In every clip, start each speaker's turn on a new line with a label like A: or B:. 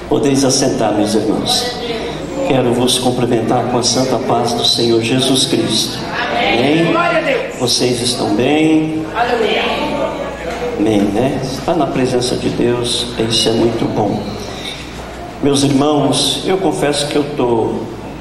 A: Podeis assentar, meus irmãos. Quero vos cumprimentar com a santa paz do Senhor Jesus Cristo. Amém? Vocês estão bem? Amém, né? Estar na presença de Deus, isso é muito bom. Meus irmãos, eu confesso que eu estou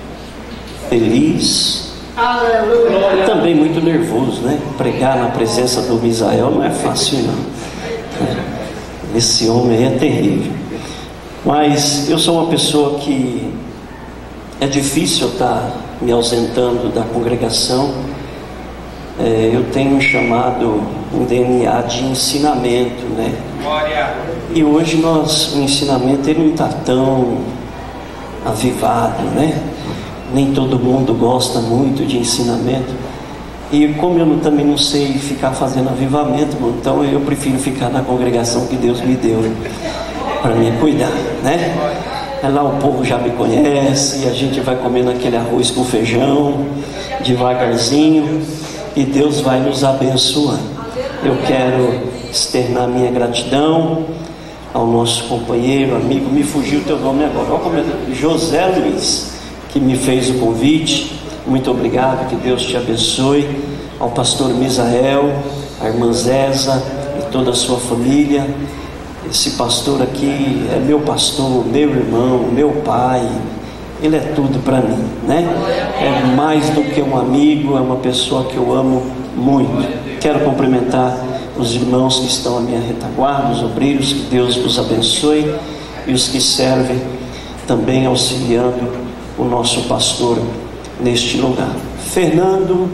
A: feliz e também muito nervoso, né? Pregar na presença do Misael não é fácil, não. Esse homem aí é terrível. Mas eu sou uma pessoa que é difícil estar me ausentando da congregação. Eu tenho um chamado, um DNA de ensinamento, né? E hoje o ensinamento ele não está tão avivado, né? Nem todo mundo gosta muito de ensinamento. E como eu também não sei ficar fazendo avivamento, então eu prefiro ficar na congregação que Deus me deu para me cuidar, né? Lá o povo já me conhece, e a gente vai comendo aquele arroz com feijão, devagarzinho, e Deus vai nos abençoando. Eu quero externar minha gratidão ao nosso companheiro, amigo, me fugiu o teu nome agora, olha como José Luiz, que me fez o convite. Muito obrigado, que Deus te abençoe. Ao pastor Misael, a irmã Zéza e toda a sua família. Esse pastor aqui é meu pastor, meu irmão, meu pai. Ele é tudo para mim, né? É mais do que um amigo, é uma pessoa que eu amo muito. Quero cumprimentar os irmãos que estão à minha retaguarda, os obreiros, que Deus os abençoe, e os que servem também auxiliando o nosso pastor neste lugar. Fernando,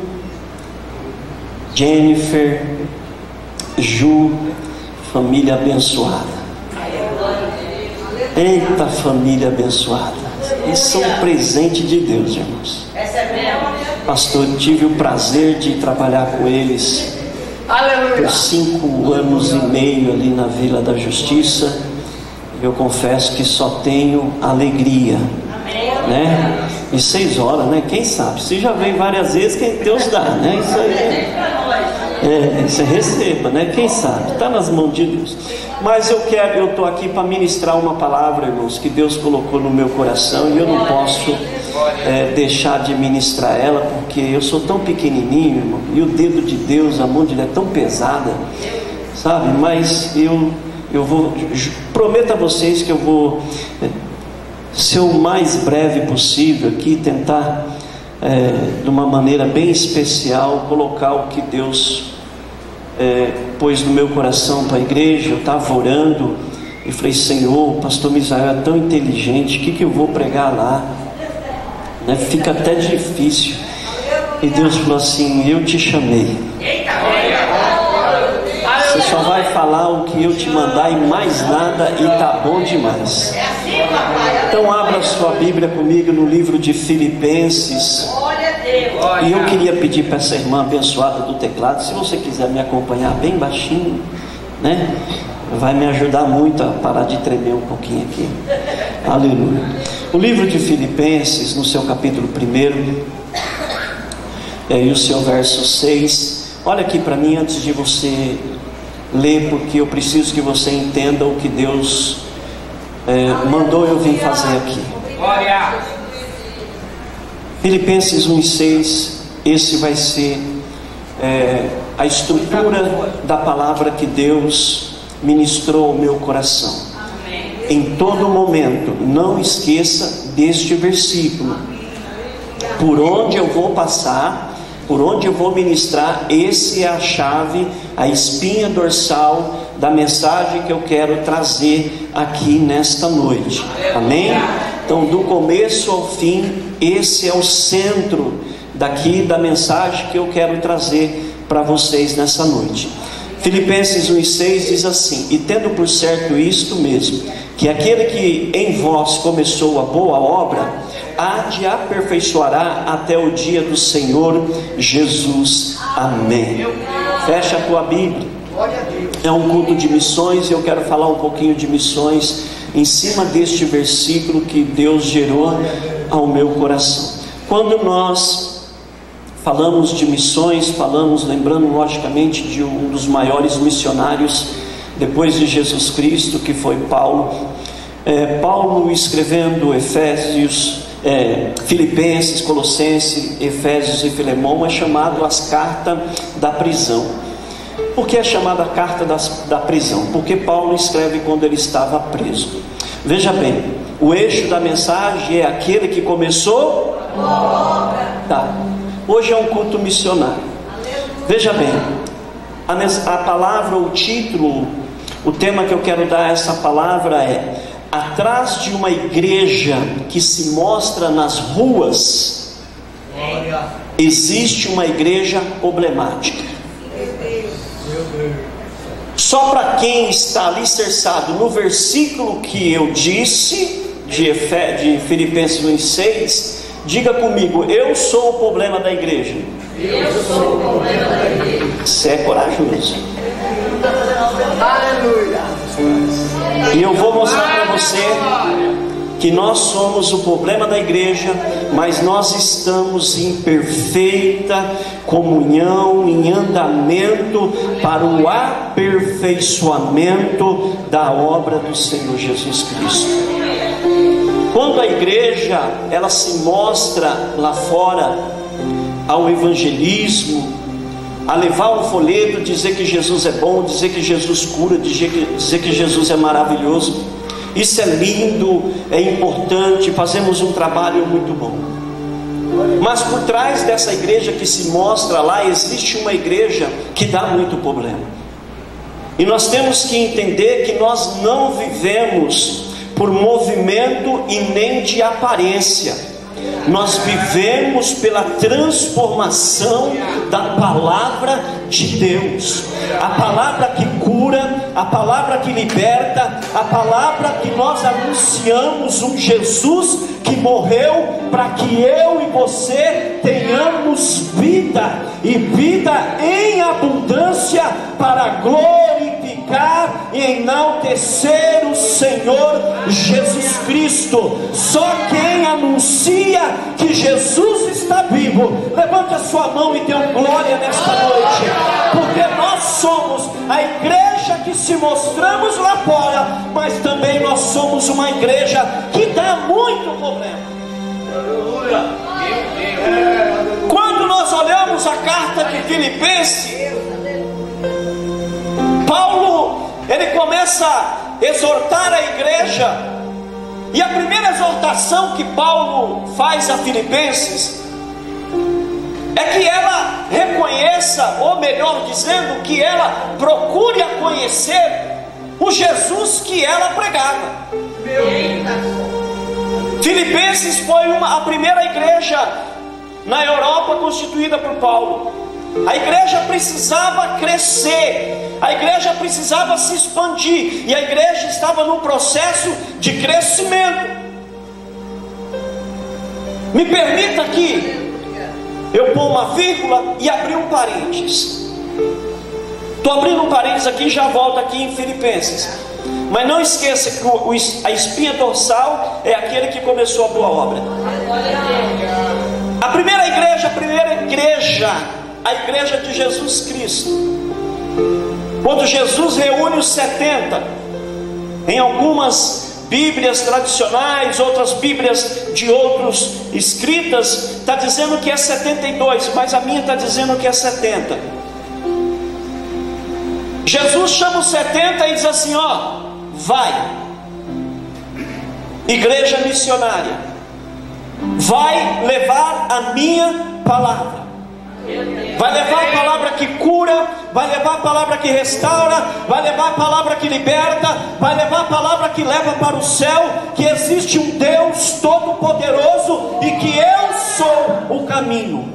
A: Jennifer, Ju, família abençoada. Eita, família abençoada. Isso é um presente de Deus, irmãos. Pastor, tive o prazer de trabalhar com eles por 5 anos e meio ali na Vila da Justiça. Eu confesso que só tenho alegria, né? E 6 horas, né? Quem sabe? Se já veio várias vezes, quem Deus dá, né? Isso aí você receba, né? Quem sabe? Está nas mãos de Deus. Mas eu estou aqui para ministrar uma palavra, irmãos, que Deus colocou no meu coração, e eu não posso deixar de ministrar ela, porque eu sou tão pequenininho, irmão, e o dedo de Deus, a mão de Deus é tão pesada, sabe? Mas eu vou, prometo a vocês que eu vou ser o mais breve possível aqui, tentar de uma maneira bem especial colocar o que Deus pôs no meu coração para a igreja. Eu estava orando e falei: Senhor, o pastor Misael é tão inteligente, o que eu vou pregar lá, né? Fica até difícil. E Deus falou assim: eu te chamei, você só vai falar o que eu te mandar e mais nada, e tá bom demais. Então abra sua Bíblia comigo no livro de Filipenses. E eu queria pedir para essa irmã abençoada do teclado, se você quiser me acompanhar bem baixinho, né? Vai me ajudar muito a parar de tremer um pouquinho aqui. Aleluia. O livro de Filipenses, no seu capítulo 1, e o seu verso 6. Olha aqui para mim antes de você ler, porque eu preciso que você entenda o que Deus mandou eu vir fazer aqui. Filipenses 1:6. Esse vai ser a estrutura da palavra que Deus ministrou ao meu coração. Em todo momento, não esqueça deste versículo. Por onde eu vou passar, por onde eu vou ministrar, esse é a chave, a espinha dorsal da mensagem que eu quero trazer aqui nesta noite. Amém? Então, do começo ao fim, esse é o centro daqui da mensagem que eu quero trazer para vocês nessa noite. Filipenses 1:6 diz assim: e tendo por certo isto mesmo, que aquele que em vós começou a boa obra, há de aperfeiçoará até o dia do Senhor Jesus. Amém. Fecha a tua Bíblia. É um culto de missões, e eu quero falar um pouquinho de missões em cima deste versículo que Deus gerou ao meu coração. Quando nós falamos de missões, falamos, lembrando logicamente de um dos maiores missionários depois de Jesus Cristo, que foi Paulo. Paulo escrevendo Efésios, Filipenses, Colossenses, Efésios e Filemão, é chamado as cartas da prisão. Por que é chamada a carta da prisão? Porque Paulo escreve quando ele estava preso. Veja bem, o eixo da mensagem é aquele que começou. Tá. Hoje é um culto missionário. Veja bem, a palavra, o título, o tema que eu quero dar a essa palavra é: atrás de uma igreja que se mostra nas ruas, existe uma igreja problemática. Só para quem está alicerçado no versículo que eu disse, de Filipenses 1,6, diga comigo: eu sou o problema da igreja.
B: Eu sou o problema da igreja.
A: Você é corajoso.
B: Aleluia.
A: E eu vou mostrar para você que nós somos o problema da igreja, mas nós estamos em perfeita comunhão, em andamento para o aperfeiçoamento da obra do Senhor Jesus Cristo. Quando a igreja ela se mostra lá fora ao evangelismo, a levar um folheto, dizer que Jesus é bom, dizer que Jesus cura, dizer que Jesus é maravilhoso, isso é lindo, é importante, fazemos um trabalho muito bom. Mas por trás dessa igreja que se mostra lá, existe uma igreja que dá muito problema. E nós temos que entender que nós não vivemos por movimento e nem de aparência. Nós vivemos pela transformação da palavra de Deus, a palavra que cura, a palavra que liberta, a palavra que nós anunciamos, um Jesus que morreu para que eu e você tenhamos vida, e vida em abundância, para glorificar e enaltecer o Senhor Jesus Cristo. Só quem anuncia que Jesus está vivo, levante a sua mão e dê glória nesta noite, porque nós somos a igreja que se mostramos lá fora, mas também nós somos uma igreja que dá muito problema. Quando nós olhamos a carta de Filipenses, Paulo, ele começa a exortar a igreja, e a primeira exortação que Paulo faz a Filipenses é que ela reconheça, ou melhor dizendo, que ela procure a conhecer o Jesus que ela pregava. Filipenses foi a primeira igreja na Europa constituída por Paulo. A igreja precisava crescer, a igreja precisava se expandir, e a igreja estava num processo de crescimento. Me permita aqui eu pôr uma vírgula e abrir um parênteses. Estou abrindo um parênteses aqui e já volto aqui em Filipenses. Mas não esqueça que a espinha dorsal é aquele que começou a boa obra. A primeira igreja, a igreja de Jesus Cristo, quando Jesus reúne os 70, em algumas Bíblias tradicionais, outras Bíblias de outros escritas, está dizendo que é 72, mas a minha está dizendo que é 70. Jesus chama os 70 e diz assim: ó, vai, igreja missionária, vai levar a minha palavra. Vai levar a palavra que cura, vai levar a palavra que restaura, vai levar a palavra que liberta, vai levar a palavra que leva para o céu, que existe um Deus todo-poderoso e que eu sou o caminho.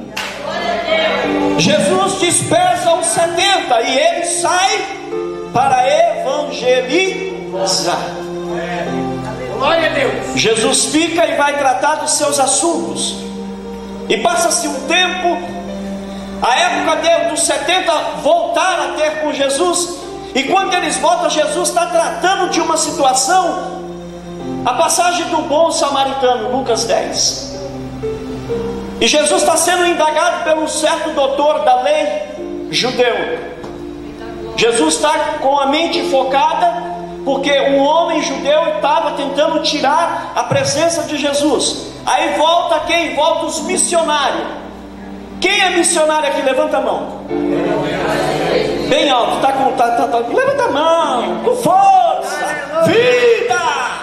A: Jesus dispersa os 70 e ele sai para evangelizar. Glória a Deus. Jesus fica e vai tratar dos seus assuntos. E passa-se um tempo. A época dos 70 voltaram a ter com Jesus, e quando eles voltam, Jesus está tratando de uma situação, a passagem do bom samaritano, Lucas 10. E Jesus está sendo indagado pelo certo doutor da lei judeu. Jesus está com a mente focada, porque um homem judeu estava tentando tirar a presença de Jesus. Aí volta quem? Volta os missionários. Quem é missionário aqui? Levanta a mão. Bem alto, levanta a mão, com força, vida.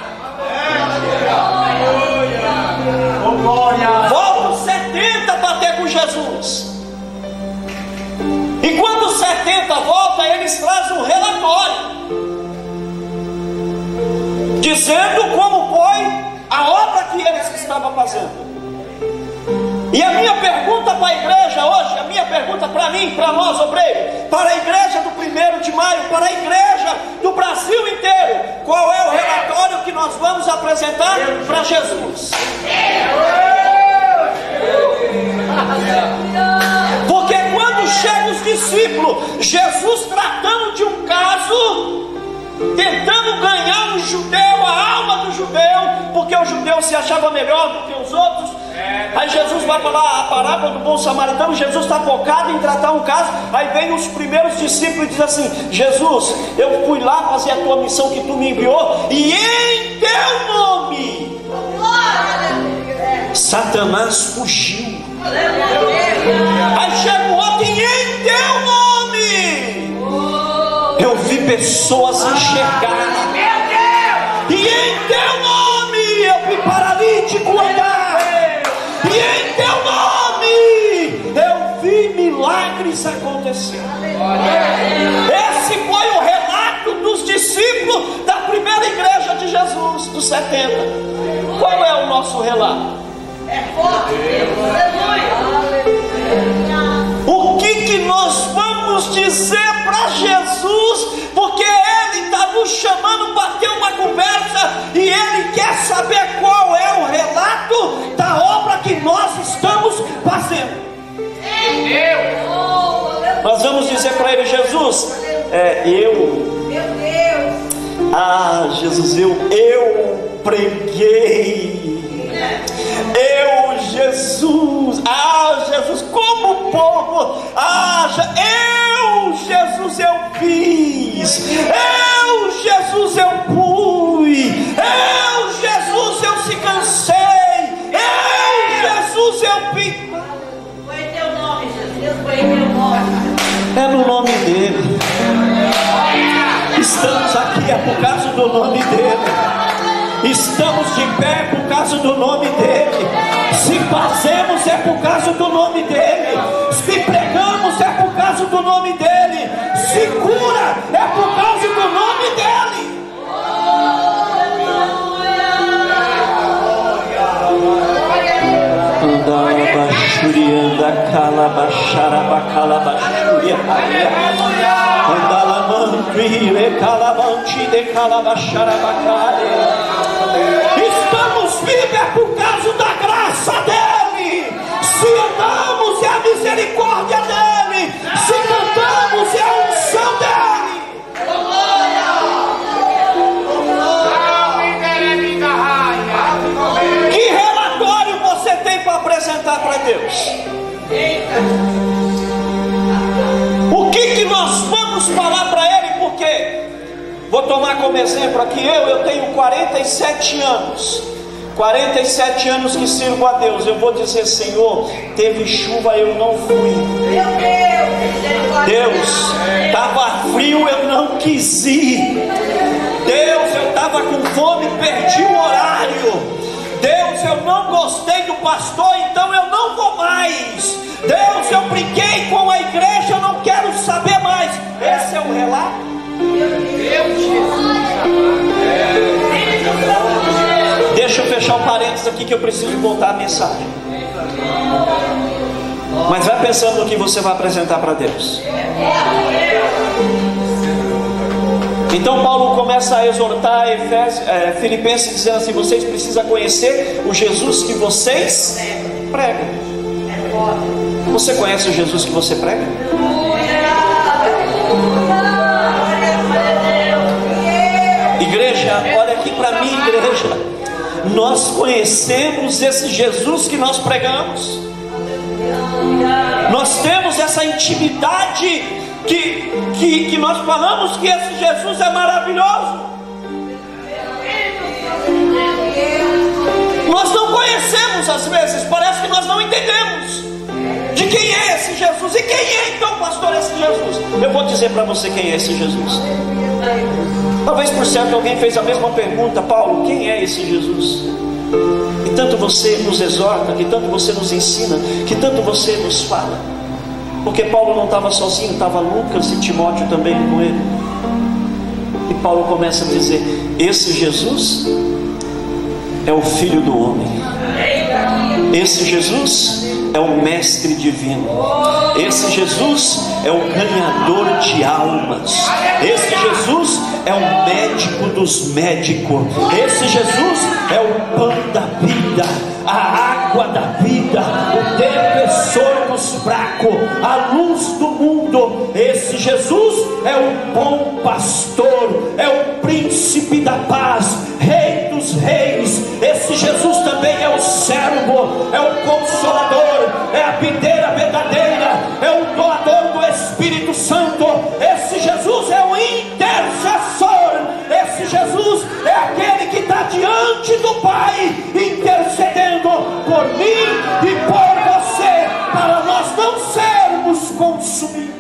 A: Volta os 70 para ter com Jesus. E quando os 70 voltam, eles trazem um relatório dizendo como foi a obra que eles estavam fazendo. E a minha pergunta para a igreja hoje, a minha pergunta para mim, para nós obreiros, para a igreja do 1º de maio, para a igreja do Brasil inteiro, qual é o relatório que nós vamos apresentar para Jesus? Porque quando chegam os discípulos, Jesus tratando de um caso, tentando ganhar o judeu, a alma do judeu, porque o judeu se achava melhor do que os outros. Aí Jesus vai falar a parábola do bom samaritano. Jesus está focado em tratar um caso. Aí vem os primeiros discípulos e diz assim: Jesus, eu fui lá fazer a tua missão que tu me enviou, e em teu nome Satanás fugiu. Aí chega o outro: e em teu nome eu vi pessoas enxergar, e em teu nome eu vi paralítico andar, e em teu nome eu vi milagres acontecer. Esse foi o relato dos discípulos da primeira igreja de Jesus, dos 70. Qual é o nosso relato? O que nós vamos dizer para Jesus? Porque Ele está nos chamando para ter uma conversa, e Ele quer saber qual é o relato da obra que nós estamos fazendo. Nós vamos dizer para Ele: Jesus, Jesus, eu preguei. Jesus, como povo, Jesus, eu fiz, Jesus, eu fui, Jesus, eu se cansei, Jesus, eu fiz.
B: Foi em teu nome, Jesus, foi em teu nome.
A: É no nome dele. Estamos aqui por causa do nome dele. Estamos de pé por causa do nome dele. Se fazemos é por causa do nome dele. Se pregamos é por causa do nome dele. Se cura é por causa do nome dele. Estamos vivos é por causa da graça dele. Se andamos é a misericórdia dele. Se cantamos é a unção dele. Que relatório você tem para apresentar para Deus? O que nós vamos falar para ele? Porque vou tomar como exemplo aqui, eu tenho 47 anos. 47 anos que sirvo a Deus. Eu vou dizer: Senhor, teve chuva, eu não fui. Deus, estava frio, eu não quis ir. Deus, eu estava com fome, perdi o horário. Deus, eu não gostei do pastor, então eu não vou mais. Deus, eu briguei com a igreja, eu não quero saber mais. Esse é o relato. Deixa eu fechar o parênteses aqui, que eu preciso voltar a mensagem. Mas vai pensando no que você vai apresentar para Deus. Então Paulo começa a exortar Filipenses, dizendo assim: vocês precisam conhecer o Jesus que vocês pregam. Você conhece o Jesus que você prega? Igreja, olha aqui para mim, igreja. Nós conhecemos esse Jesus que nós pregamos. Nós temos essa intimidade que nós falamos que esse Jesus é maravilhoso. dizer: quem é então, pastor, esse Jesus? Eu vou dizer para você quem é esse Jesus. Talvez por certo alguém fez a mesma pergunta: Paulo, quem é esse Jesus? Que tanto você nos exorta, que tanto você nos ensina, que tanto você nos fala. Porque Paulo não estava sozinho, estava Lucas e Timóteo também com ele. E Paulo começa a dizer: esse Jesus é o Filho do homem. Esse Jesus é o Mestre divino. Esse Jesus é o ganhador de almas. Esse Jesus é o médico dos médicos. Esse Jesus é o pão da vida, a água da vida, o defensor dos fracos, a luz do mundo. Esse Jesus é o bom pastor, é o príncipe da paz, rei dos reis. Esse Jesus também é o servo, é o consolador, é a videira verdadeira, é o doador do Espírito Santo. Esse Jesus é o intercessor. Esse Jesus é aquele que está diante do Pai, intercedendo por mim e por você, para nós não sermos consumidos.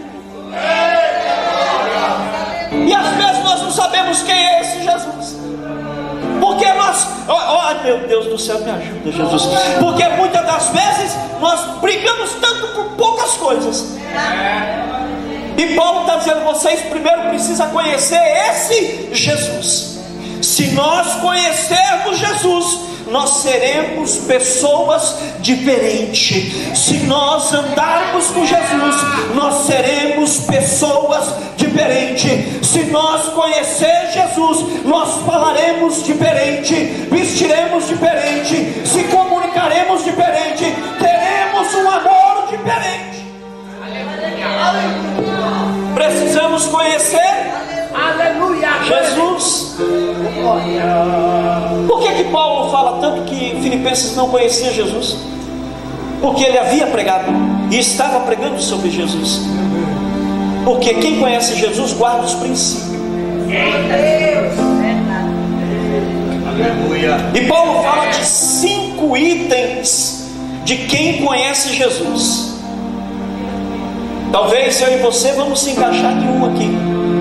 A: E às vezes nós não sabemos quem é esse Jesus, porque nós, meu Deus do céu, me ajuda, Jesus, porque muitas das vezes nós brigamos tanto por poucas coisas. E Paulo está dizendo: vocês primeiro precisam conhecer esse Jesus. Se nós conhecermos Jesus, nós seremos pessoas diferentes. Se nós andarmos com Jesus, nós seremos pessoas diferentes. Se nós conhecer Jesus, nós falaremos diferente, vestiremos diferente, se comunicaremos diferente, teremos um amor diferente. Precisamos conhecer Jesus. Por que Paulo fala tanto que Filipenses não conhecia Jesus? Porque ele havia pregado e estava pregando sobre Jesus. Porque quem conhece Jesus guarda os princípios. E Paulo fala de 5 itens de quem conhece Jesus. Talvez eu e você vamos se encaixar em um aqui.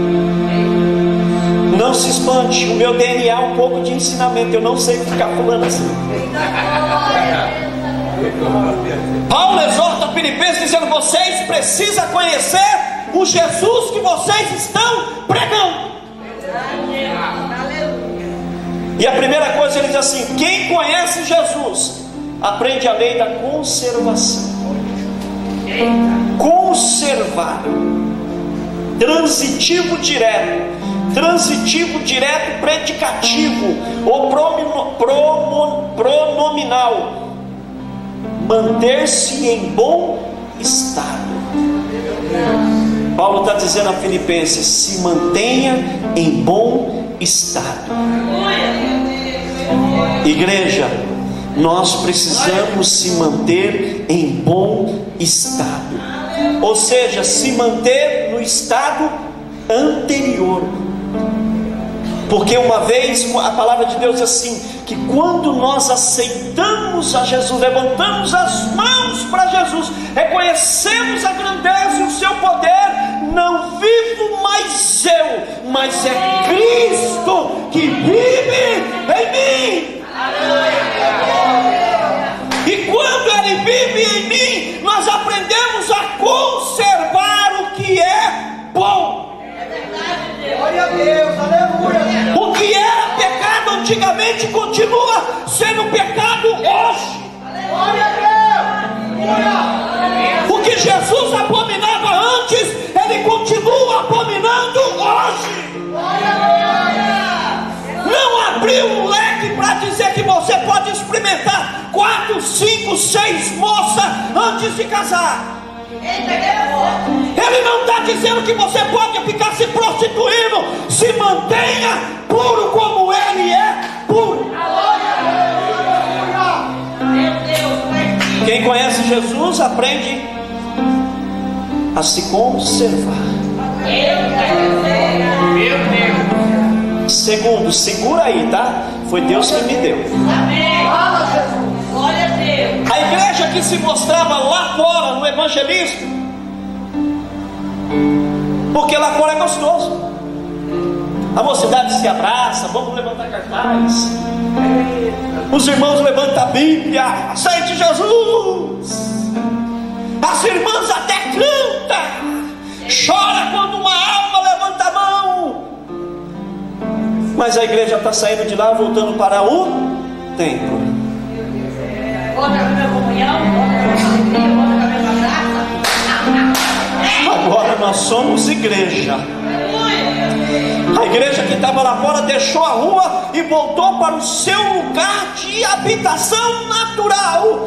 A: Não se espante, o meu DNA é um pouco de ensinamento. Eu não sei ficar falando assim. Paulo exorta Filipenses dizendo: vocês precisam conhecer o Jesus que vocês estão pregando. E a primeira coisa ele diz assim: quem conhece Jesus aprende a lei da conservação. Conservar, transitivo direto, predicativo ou pronominal. Manter-se em bom estado. Paulo está dizendo a Filipenses: se mantenha em bom estado. Igreja, nós precisamos se manter em bom estado, ou seja, se manter no estado anterior. Porque uma vez a palavra de Deus diz assim, que quando nós aceitamos a Jesus, levantamos as mãos para Jesus, reconhecemos a grandeza e o seu poder, não vivo mais eu, mas é Cristo que vive em mim. E quando Ele vive em mim, nós aprendemos a conservar o que é bom.
C: Glória a Deus, aleluia.
A: O que era pecado antigamente continua sendo pecado hoje.
C: Glória a Deus.
A: O que Jesus abominava antes, Ele continua abominando hoje. Não abriu um leque para dizer que você pode experimentar 4, 5, 6 moças antes de casar. Ele não está dizendo que você pode ficar se prostituindo. Se mantenha puro como Ele é puro. Quem conhece Jesus aprende a se conservar. Segundo, segura aí, tá? Foi Deus que me deu.
C: Fala, Jesus.
B: Glória a Deus.
A: A igreja que se mostrava lá fora no evangelismo porque lá fora é gostoso. A mocidade se abraça, vamos levantar cartaz. Os irmãos levantam a Bíblia, aceite Jesus. As irmãs até cantam, chora quando uma alma levanta a mão. Mas a igreja está saindo de lá, voltando para o templo. Agora nós somos igreja. A igreja que estava lá fora deixou a rua e voltou para o seu lugar de habitação natural.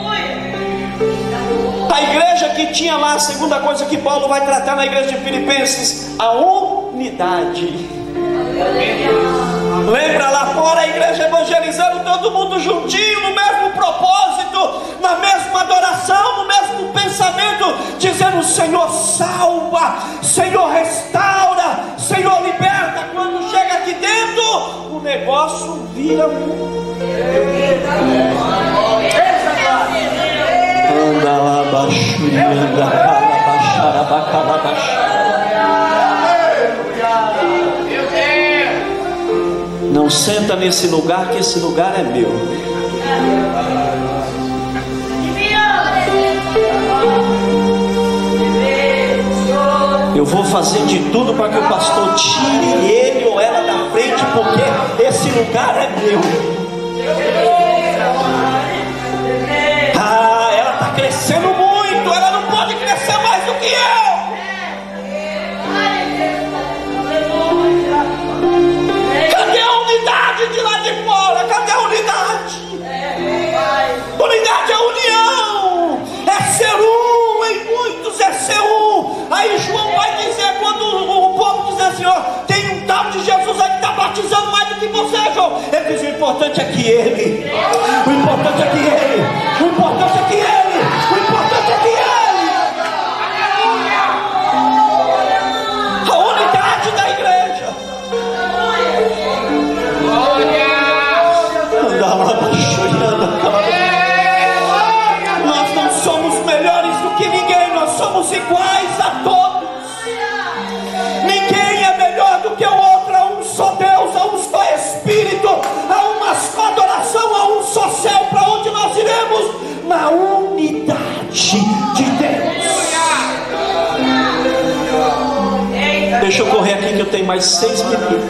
A: A igreja que tinha lá, a segunda coisa que Paulo vai tratar na igreja de Filipenses, a unidade. Lembra lá fora a igreja evangelizando, todo mundo juntinho, no mesmo propósito, na mesma adoração, no mesmo pensamento, dizendo: Senhor salva, Senhor restaura, Senhor liberta. Quando chega aqui dentro, o negócio vira anda lá baixo, anda calabaxara. Não senta nesse lugar, que esse lugar é meu. Eu vou fazer de tudo para que o pastor tire ele ou ela da frente, porque esse lugar é meu. Ah, ela está crescendo muito, ela não pode crescer mais do que eu. Cadê a unidade de lá de fora? Cadê a unidade? Unidade é união, é ser um, em muitos é ser um. Aí João vai dizer, quando o povo diz assim: ó, tem um tal de Jesus aí que está batizando mais do que você, João. Ele diz: o importante é que ele, o importante é que ele, o importante é que ele, o importante é que ele. A unidade da igreja. Nós não somos melhores do que ninguém, nós somos iguais a todos. Ninguém é melhor do que o outro. Há um só Deus, há um só Espírito, há uma só adoração, há um só céu. Para onde nós iremos? Na unidade de Deus. Deixa eu correr aqui que eu tenho mais 6 minutos.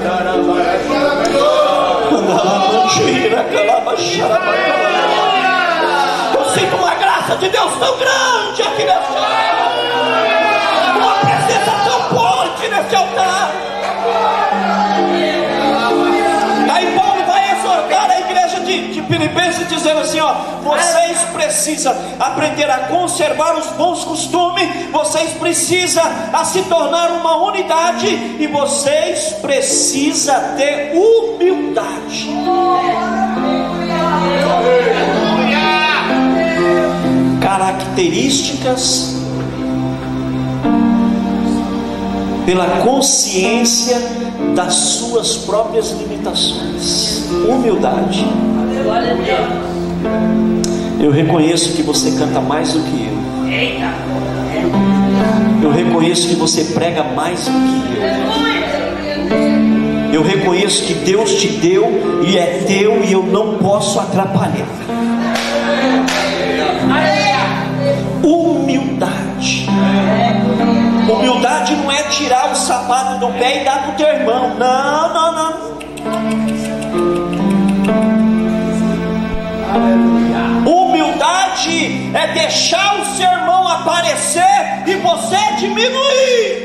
A: Eu sinto uma graça de Deus tão grande aqui nesse altar, uma presença tão forte nesse altar. Aí Paulo vai exortar a igreja de Filipenses, dizendo assim: ó, vocês precisam aprender a conservar os bons costumes, vocês precisam a se tornar uma unidade, e vocês precisam ter humildade. Características pela consciência das suas próprias limitações. Humildade. Eu reconheço que você canta mais do que eu. Eu reconheço que você prega mais do que eu. Eu reconheço que Deus te deu e é teu, e eu não posso atrapalhar. Humildade. Humildade não é tirar o sapato do pé e dar pro teu irmão. Não, não, não. Humildade é deixar o seu irmão aparecer e você diminuir.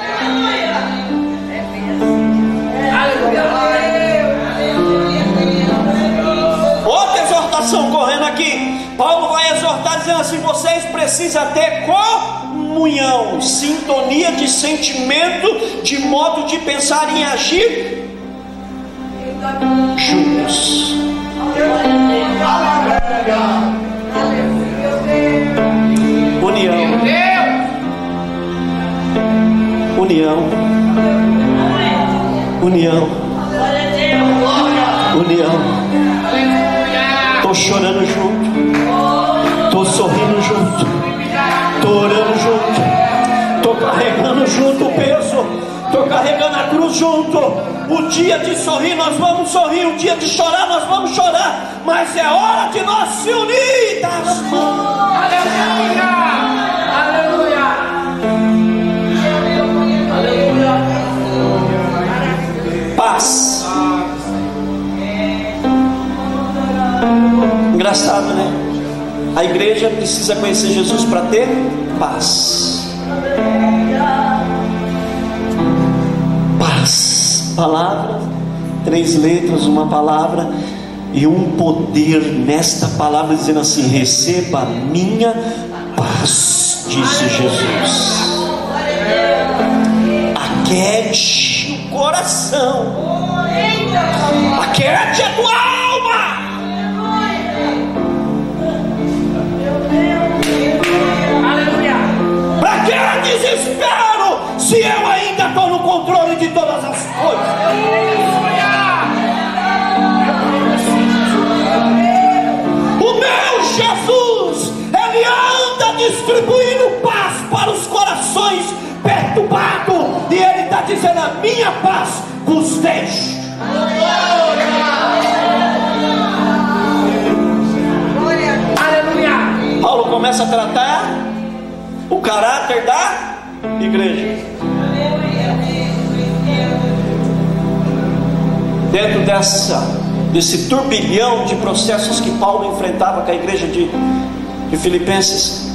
A: Outra exortação correndo aqui. Paulo vai exortar dizendo assim: vocês precisam ter comunhão, sintonia de sentimento, de modo de pensar e agir juntos. União. União. União. União. Estou chorando junto, estou sorrindo junto, estou orando junto, estou carregando junto. carregando a cruz junto. O dia de sorrir nós vamos sorrir, o dia de chorar nós vamos chorar, mas é hora de nós se unir das mãos.
C: Aleluia! Aleluia! Aleluia!
A: Paz. Engraçado, né? A igreja precisa conhecer Jesus para ter paz. Paz. Palavra, 3 letras, uma palavra e um poder nesta palavra, dizendo assim: receba a minha paz, disse Jesus. Aquete o coração, aquete a tua alma. Para que desespero, se eu ainda estou no controle de todas as coisas? O meu Jesus, Ele anda distribuindo paz para os corações perturbados, e Ele está dizendo: a minha paz vos deixo. Aleluia. Paulo começa a tratar o caráter da igreja. Dentro desse turbilhão de processos que Paulo enfrentava com a igreja de Filipenses,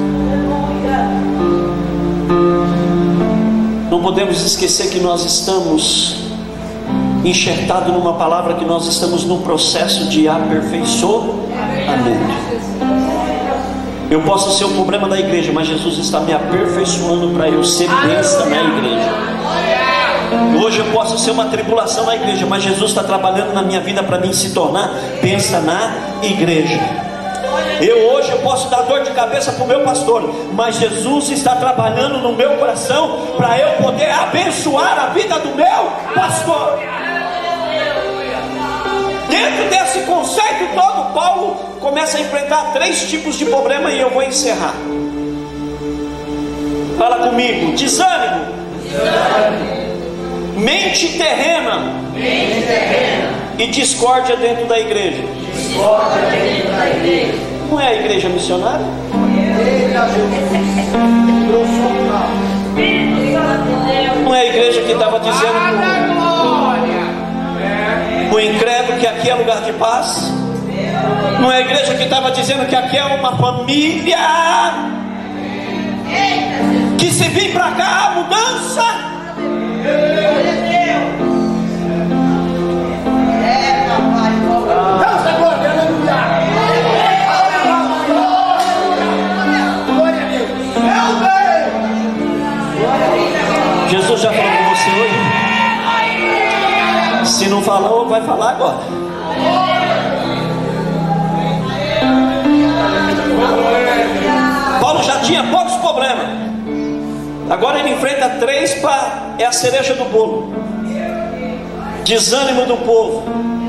A: não podemos esquecer que nós estamos enxertados numa palavra, que nós estamos num processo de aperfeiçoamento. Eu posso ser o problema da igreja, mas Jesus está me aperfeiçoando para eu ser bênção na igreja. Hoje eu posso ser uma tribulação na igreja, mas Jesus está trabalhando na minha vida para mim se tornar bênção na igreja. Hoje eu posso dar dor de cabeça para o meu pastor, mas Jesus está trabalhando no meu coração para eu poder abençoar a vida do meu pastor. Dentro desse conceito todo, Paulo começa a enfrentar 3 tipos de problema, e eu vou encerrar. Fala comigo: desânimo, mente terrena, e discórdia dentro da igreja. Não é a igreja missionária? Não é a igreja que estava dizendo o incrédulo que aqui é lugar de paz? Não é a igreja que estava dizendo que aqui é uma família, que se vir para cá a mudança? Jesus já falou com você hoje? Se não falou, vai falar agora. Paulo já tinha poucos problemas, agora ele enfrenta 3 é a cereja do bolo. Desânimo do povo.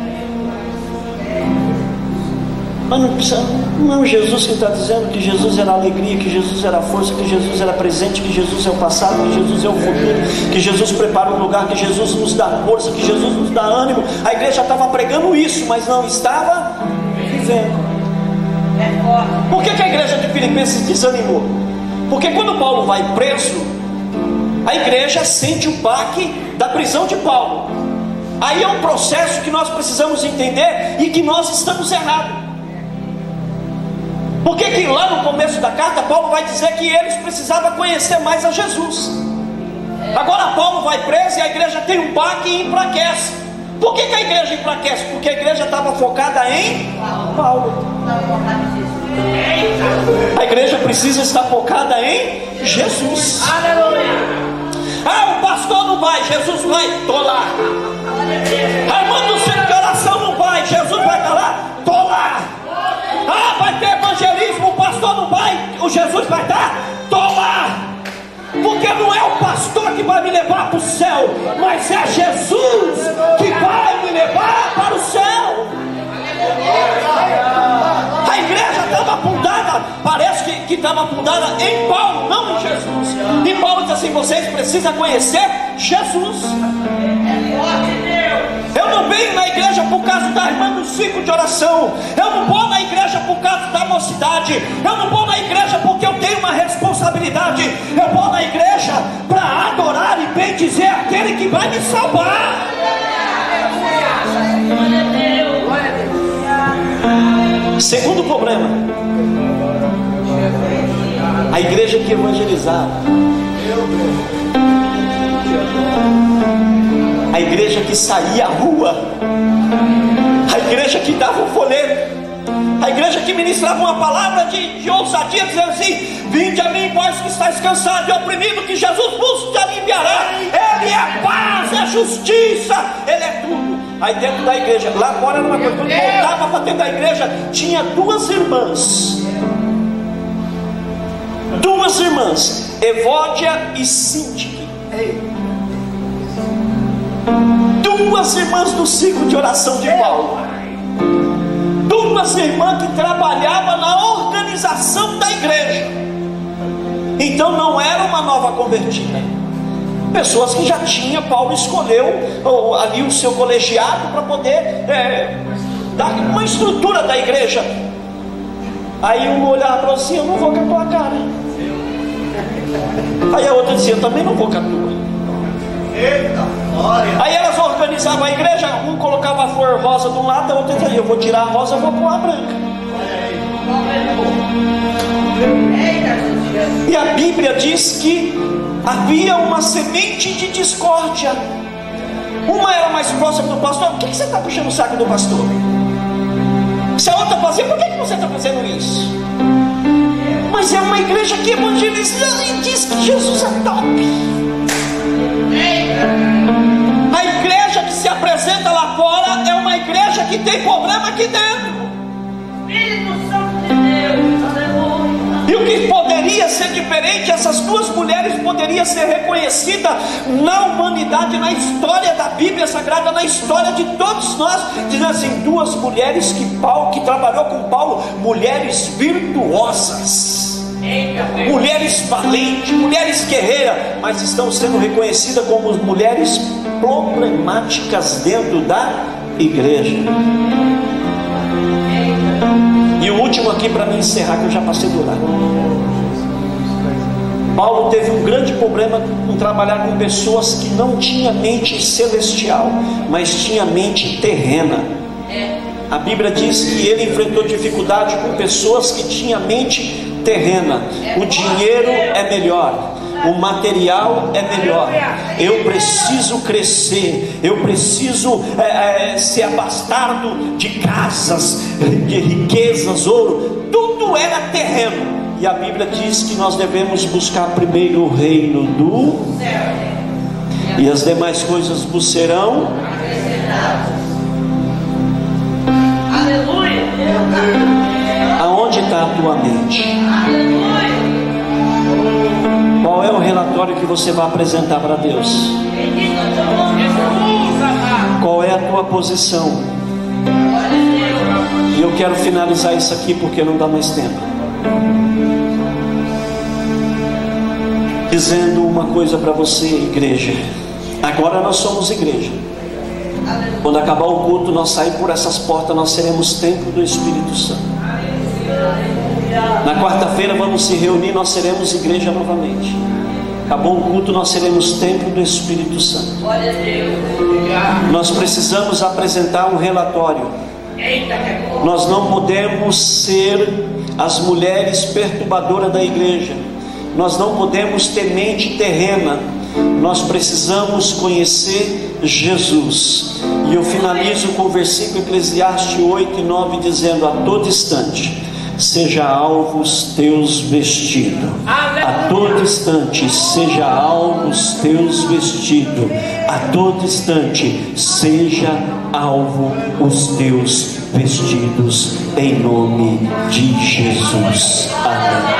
A: Mas não precisa, não é Jesus que está dizendo que Jesus era alegria, que Jesus era força, que Jesus era presente, que Jesus é o passado, que Jesus é o futuro, que Jesus prepara um lugar, que Jesus nos dá força, que Jesus nos dá ânimo. A igreja estava pregando isso, mas não estava vivendo. Por que a igreja de Filipenses desanimou? Porque quando Paulo vai preso, a igreja sente o baque da prisão de Paulo. Aí é um processo que nós precisamos entender e que nós estamos errados. Porque que lá no começo da carta Paulo vai dizer que eles precisavam conhecer mais a Jesus. Agora Paulo vai preso e a igreja tem um baque e enfraquece. Por que a igreja enfraquece? Porque a igreja estava focada em Paulo. A igreja precisa estar focada em Jesus. Ah, o pastor não vai, Jesus vai, estou lá. Armando o centro de oração não vai, Jesus vai estar lá, estou lá. Ah, vai ter evangelismo, o pastor não vai, o Jesus vai estar, estou lá. Porque não é o pastor que vai me levar para o céu, mas é Jesus que vai me levar para o céu. A igreja estava afundada, parece que estava afundada em Paulo, não em Jesus. E Paulo diz assim: vocês precisam conhecer Jesus. Eu não venho na igreja por causa da irmã do ciclo de oração. Eu não vou na igreja por causa da mocidade. Eu não vou na igreja porque eu tenho uma responsabilidade. Eu vou na igreja para adorar e bendizer aquele que vai me salvar. Segundo problema, a igreja que evangelizava, a igreja que saía à rua, a igreja que dava um folheto, a igreja que ministrava uma palavra de ousadia, dizendo assim: vinde a mim, vós que estáis cansados e oprimidos, que Jesus vos aliviará. Ele é paz, é justiça, Ele é tudo. Aí dentro da igreja, lá fora era uma coisa, quando voltava para dentro da igreja, tinha duas irmãs, Evódia e Síntique, duas irmãs do ciclo de oração de Paulo, duas irmãs que trabalhavam na organização da igreja. Então não era uma nova convertida, pessoas que já tinha, Paulo escolheu ali o seu colegiado para poder dar uma estrutura da igreja. Aí uma olhava para assim: eu não vou com a tua cara. Aí a outra dizia: eu também não vou com a tua. Aí elas organizavam a igreja, um colocava a flor rosa de um lado, a outra dizia: eu vou tirar a rosa, eu vou pôr a branca. E a Bíblia diz que havia uma semente de discórdia. Uma era mais próxima do pastor: por que você está puxando o saco do pastor? Se a outra fazia, por que você está fazendo isso? Mas é uma igreja que evangeliza e diz que Jesus é top. A igreja que se apresenta lá fora é uma igreja que tem problema aqui dentro.
B: Espírito Santo de Deus, aleluia.
A: E o que poderia ser diferente, essas duas mulheres poderiam ser reconhecidas na humanidade, na história da Bíblia Sagrada, na história de todos nós, dizendo assim: duas mulheres que trabalhou com Paulo, mulheres virtuosas, mulheres valentes, mulheres guerreiras, mas estão sendo reconhecidas como mulheres problemáticas dentro da igreja. E o último aqui para me encerrar, que eu já passei do lado. Paulo teve um grande problema com trabalhar com pessoas que não tinham mente celestial, mas tinha mente terrena. A Bíblia diz que ele enfrentou dificuldade com pessoas que tinham mente terrena. O dinheiro é melhor, o material é melhor. Eu preciso crescer, eu preciso ser abastado de casas, de riquezas, ouro. Tudo era terreno. E a Bíblia diz que nós devemos buscar primeiro o reino do céu, e as demais coisas vos serão acrescentadas.
B: Aleluia.
A: Aonde está a tua mente?
B: Aleluia.
A: Qual é o relatório que você vai apresentar para Deus?
B: Bendito é teu nome, Jesus, amado.
A: Qual é a tua posição?
B: Glória a Deus.
A: E eu quero finalizar isso aqui porque não dá mais tempo, dizendo uma coisa para você, igreja. Agora nós somos igreja. Quando acabar o culto, nós saímos por essas portas, nós seremos templo do Espírito Santo. Na quarta-feira vamos se reunir, nós seremos igreja novamente. Acabou o culto, nós seremos templo do Espírito Santo.
B: Glória a Deus.
A: Nós precisamos apresentar um relatório. Nós não podemos ser as mulheres perturbadoras da igreja. Nós não podemos ter mente terrena. Nós precisamos conhecer Jesus. E eu finalizo com o versículo Eclesiastes 8 e 9, dizendo: a todo instante seja alvo os teus vestidos. A todo instante seja alvo os teus vestidos. A todo instante seja alvo os teus vestidos, em nome de Jesus. Amém.